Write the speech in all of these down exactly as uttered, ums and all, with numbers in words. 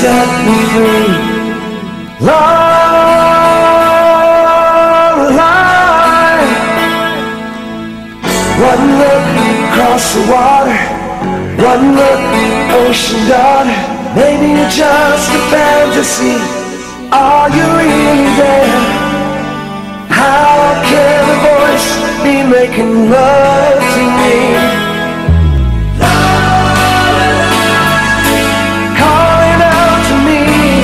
set me free. Lorelei, one look across the water, one look, ocean daughter. Maybe you're just a fantasy. Are you really there? How can a voice be making love to me? Calling out to me.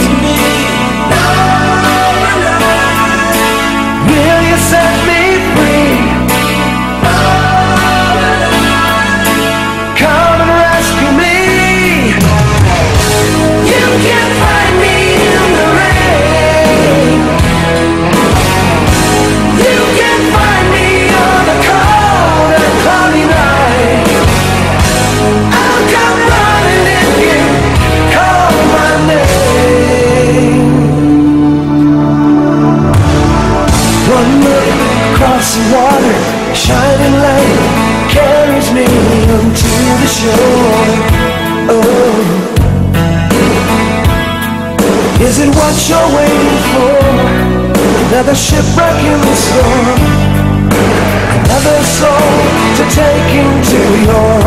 Will you set me free? Come and rescue me. You can find me in the rain. You can find me on a cold and cloudy night. I'll come running if you call my name. One look across the water, a shining light carries me onto the shore. Oh, is it what you're waiting for? Another shipwreck in the storm, another soul to take into your